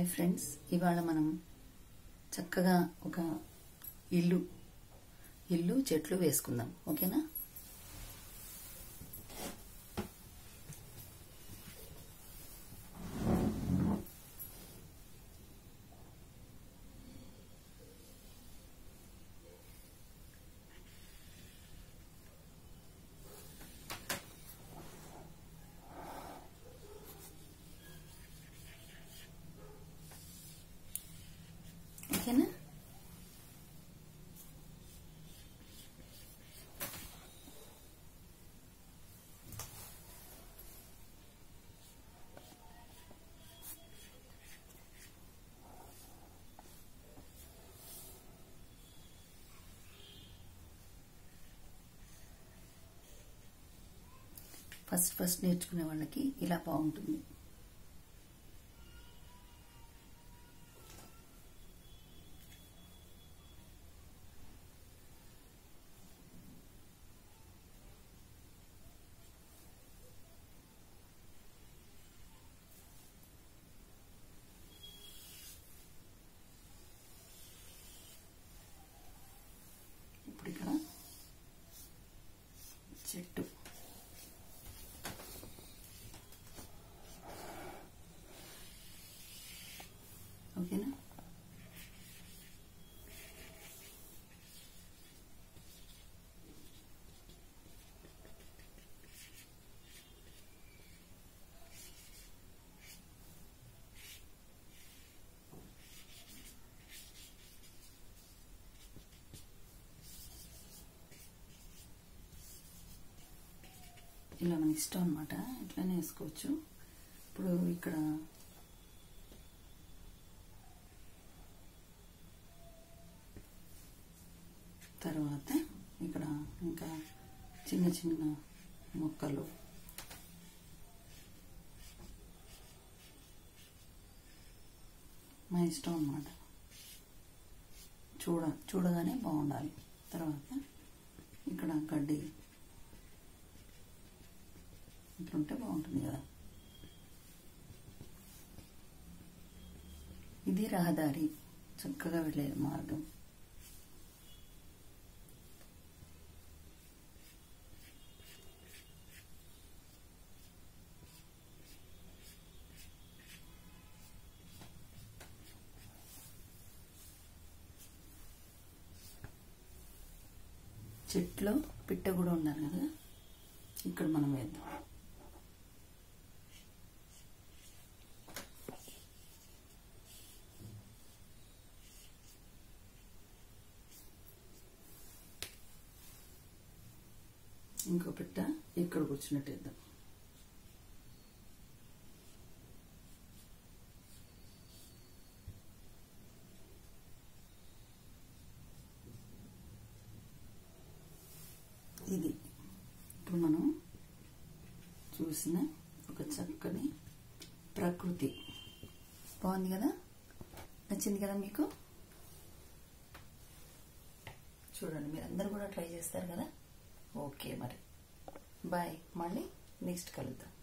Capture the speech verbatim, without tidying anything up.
Hi friends, ఇవాళ మనం చక్కగా ఒక ఇల్లు ఇల్లు చెట్లు వేసుకుందాం. ఓకేనా? ఓకేనా? ఫస్ట్ ఫస్ట్ నేర్చుకునే వాళ్ళకి ఇలా బాగుంటుంది. ఇప్పుడు ఇక్కడ చెట్టు ఓకేనా? ఇలా మన ఇష్టం అన్నమాట, ఇట్లానే వేసుకోవచ్చు. ఇప్పుడు ఇక్కడ తర్వాత ఇక్కడ ఇంకా చిన్న చిన్న మొక్కలు మా ఇష్టం అన్నమాట. చూడ చూడగానే బాగుండాలి. తర్వాత ఇక్కడ గడ్డి ఇట్లుంటే బాగుంటుంది కదా. ఇది రహదారి, చక్కగా వెళ్ళే మార్గం. చెట్లో పిట్ట కూడా ఉండాలి కదా, ఇక్కడ మనం వేద్దాం. ఇంకో పిట్ట ఇక్కడ కూర్చున్నట్టు వేద్దాం. ఇది ఇప్పుడు మనం చూసిన ఒక చక్కని ప్రకృతి. బాగుంది కదా? నచ్చింది కదా మీకు? చూడండి, మీరు అందరు కూడా ట్రై చేస్తారు కదా. ఓకే, మరి బాయ్. మళ్ళీ నెక్స్ట్ కలుద్దాం.